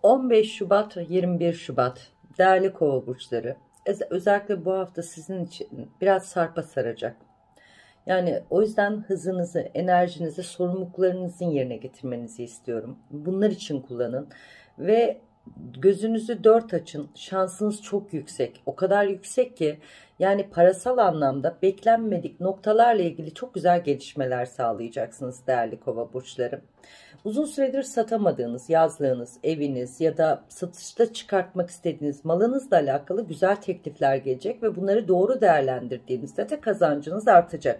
15 Şubat 21 Şubat değerli kova burçları, özellikle bu hafta sizin için biraz sarpa saracak. Yani o yüzden hızınızı, enerjinizi, sorumluluklarınızın yerine getirmenizi istiyorum. Bunlar için kullanın ve gözünüzü dört açın. Şansınız çok yüksek. O kadar yüksek ki yani parasal anlamda beklenmedik noktalarla ilgili çok güzel gelişmeler sağlayacaksınız değerli kova burçları. Uzun süredir satamadığınız yazlığınız, eviniz ya da satışta çıkartmak istediğiniz malınızla alakalı güzel teklifler gelecek ve bunları doğru değerlendirdiğinizde de kazancınız artacak.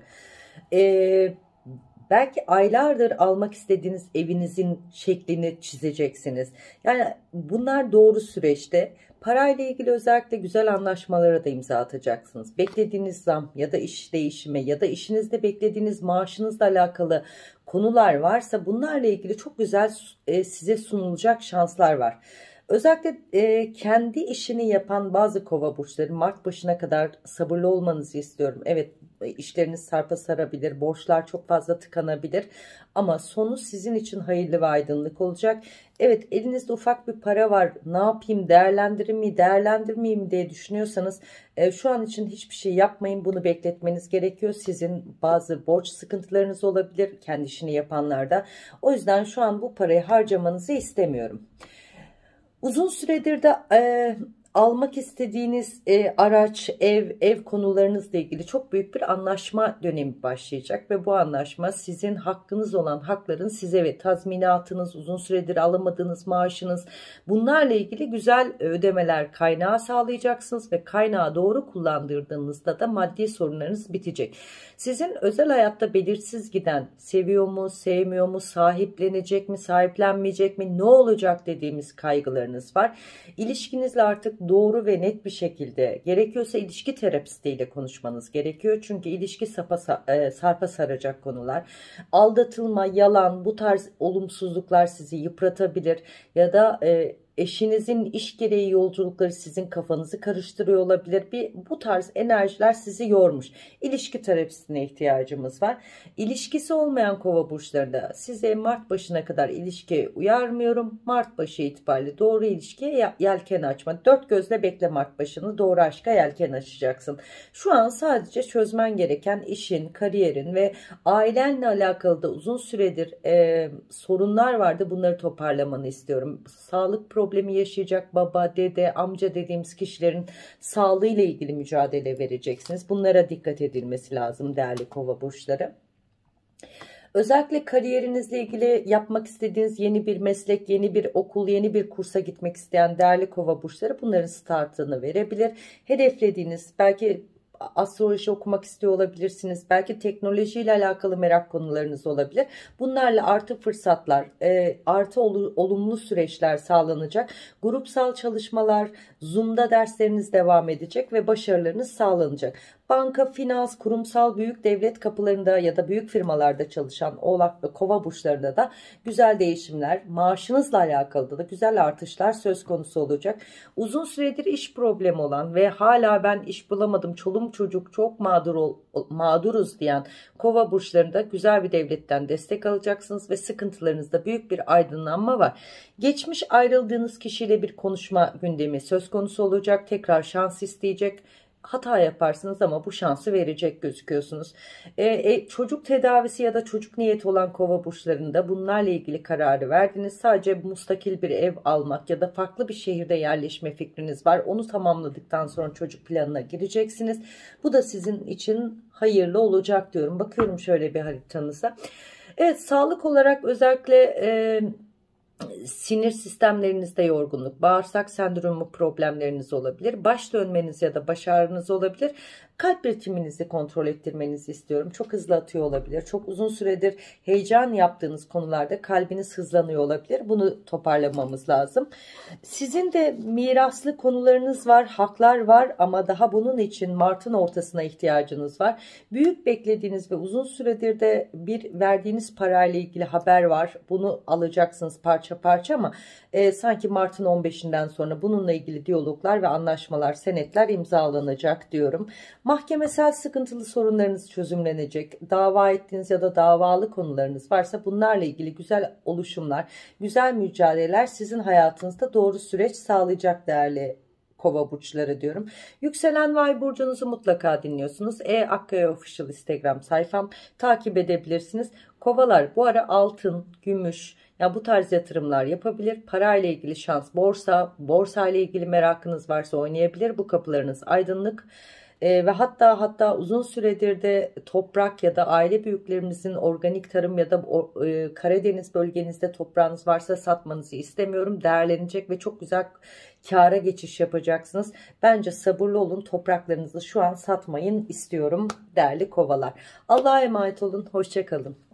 Belki aylardır almak istediğiniz evinizin şeklini çizeceksiniz. Yani bunlar doğru süreçte. Parayla ilgili özellikle güzel anlaşmalara da imza atacaksınız. Beklediğiniz zam ya da iş değişimi ya da işinizde beklediğiniz maaşınızla alakalı konular varsa bunlarla ilgili çok güzel size sunulacak şanslar var. Özellikle kendi işini yapan bazı kova burçları Mart başına kadar sabırlı olmanızı istiyorum. Evet, işleriniz sarpa sarabilir, borçlar çok fazla tıkanabilir ama sonu sizin için hayırlı ve aydınlık olacak. Evet, elinizde ufak bir para var, ne yapayım, değerlendirir mi değerlendirmeyeyim diye düşünüyorsanız şu an için hiçbir şey yapmayın, bunu bekletmeniz gerekiyor. Sizin bazı borç sıkıntılarınız olabilir kendi işini yapanlarda, o yüzden şu an bu parayı harcamanızı istemiyorum. Uzun süredir de almak istediğiniz araç, ev konularınızla ilgili çok büyük bir anlaşma dönemi başlayacak ve bu anlaşma sizin hakkınız olan hakların size ve tazminatınız, uzun süredir alamadığınız maaşınız, bunlarla ilgili güzel ödemeler kaynağı sağlayacaksınız ve kaynağı doğru kullandırdığınızda da maddi sorunlarınız bitecek. Sizin özel hayatta belirsiz giden, seviyor mu, sevmiyor mu, sahiplenecek mi, sahiplenmeyecek mi, ne olacak dediğimiz kaygılarınız var. İlişkinizle artık doğru ve net bir şekilde, gerekiyorsa ilişki terapistiyle konuşmanız gerekiyor. Çünkü ilişki sarpa saracak konular. Aldatılma, yalan, bu tarz olumsuzluklar sizi yıpratabilir ya da eşinizin iş gereği yolculukları sizin kafanızı karıştırıyor olabilir. Bu tarz enerjiler sizi yormuş. İlişki terapisine ihtiyacımız var. İlişkisi olmayan kova burçlarında size Mart başına kadar ilişkiye uyarmıyorum. Mart başı itibariyle doğru ilişkiye yelken açma. Dört gözle bekle Mart başını, doğru aşka yelken açacaksın. Şu an sadece çözmen gereken işin, kariyerin ve ailenle alakalı da uzun süredir sorunlar vardı. Bunları toparlamanı istiyorum. Sağlık problemi yaşayacak baba, dede, amca dediğimiz kişilerin sağlığıyla ilgili mücadele vereceksiniz. Bunlara dikkat edilmesi lazım değerli kova burçları. Özellikle kariyerinizle ilgili yapmak istediğiniz yeni bir meslek, yeni bir okul, yeni bir kursa gitmek isteyen değerli kova burçları bunların startını verebilir. Hedeflediğiniz, belki astroloji okumak istiyor olabilirsiniz. Belki teknolojiyle alakalı merak konularınız olabilir. Bunlarla artı fırsatlar, artı olumlu süreçler sağlanacak. Grupsal çalışmalar, Zoom'da dersleriniz devam edecek ve başarılarınız sağlanacak. Banka, finans, kurumsal büyük devlet kapılarında ya da büyük firmalarda çalışan Oğlak ve Kova burçlarında da güzel değişimler, maaşınızla alakalı da güzel artışlar söz konusu olacak. Uzun süredir iş problemi olan ve hala ben iş bulamadım, çolum çocuk çok mağduruz diyen Kova burçlarında güzel bir devletten destek alacaksınız ve sıkıntılarınızda büyük bir aydınlanma var. Geçmiş ayrıldığınız kişiyle bir konuşma gündemi söz konusu olacak. Tekrar şans isteyecek. Hata yaparsınız ama bu şansı verecek gözüküyorsunuz. Çocuk tedavisi ya da çocuk niyeti olan kova burçlarında bunlarla ilgili kararı verdiniz. Sadece müstakil bir ev almak ya da farklı bir şehirde yerleşme fikriniz var. Onu tamamladıktan sonra çocuk planına gireceksiniz. Bu da sizin için hayırlı olacak diyorum. Bakıyorum şöyle bir haritanıza. Evet, sağlık olarak özellikle sinir sistemlerinizde yorgunluk, bağırsak sendromu problemleriniz olabilir. Baş dönmeniz ya da baş ağrınız olabilir. Kalp ritminizi kontrol ettirmenizi istiyorum. Çok hızlı atıyor olabilir. Çok uzun süredir heyecan yaptığınız konularda kalbiniz hızlanıyor olabilir. Bunu toparlamamız lazım. Sizin de miraslı konularınız var, haklar var ama daha bunun için Mart'ın ortasına ihtiyacınız var. Büyük beklediğiniz ve uzun süredir de bir verdiğiniz parayla ilgili haber var. Bunu alacaksınız parça parça ama sanki Mart'ın 15'inden sonra bununla ilgili diyaloglar ve anlaşmalar, senetler imzalanacak diyorum. Mahkemesel sıkıntılı sorunlarınız çözümlenecek. Dava ettiğiniz ya da davalı konularınız varsa bunlarla ilgili güzel oluşumlar, güzel mücadeleler sizin hayatınızda doğru süreç sağlayacak değerli Kova burçları diyorum. Yükselen ve ay burcunuzu mutlaka dinliyorsunuz. Akkaya Official Instagram sayfam, takip edebilirsiniz. Kovalar bu ara altın, gümüş, ya bu tarz yatırımlar yapabilir. Parayla ilgili şans, borsa ile ilgili merakınız varsa oynayabilir. Bu kapılarınız aydınlık. Ve hatta uzun süredir de toprak ya da aile büyüklerimizin organik tarım ya da Karadeniz bölgenizde toprağınız varsa satmanızı istemiyorum. Değerlenecek ve çok güzel kâra geçiş yapacaksınız. Bence sabırlı olun, topraklarınızı şu an satmayın istiyorum değerli kovalar. Allah'a emanet olun, hoşça kalın.